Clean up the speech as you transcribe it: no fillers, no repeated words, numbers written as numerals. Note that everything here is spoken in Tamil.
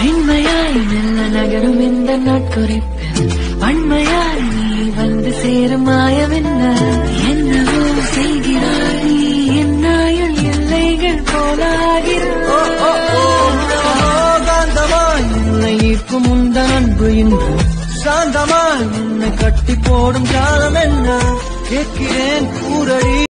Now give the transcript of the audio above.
மென்மையாய் மெல்ல நகரும் இந்த நாட்குறிப்பில் வன்மையாய் நீ வந்து சேரும் மாயம் என்னவோ செய்கிறாய் நீ என்னாயுள் எல்லைகள் போலாகிறாய் காந்தமாய் என்னை ஈர்க்கும் உந்தன் அன்பு இன்று சாந்தமாய் என்னை கட்டி போடும் காலம் என்ன கேட்கிறேன் கூறடி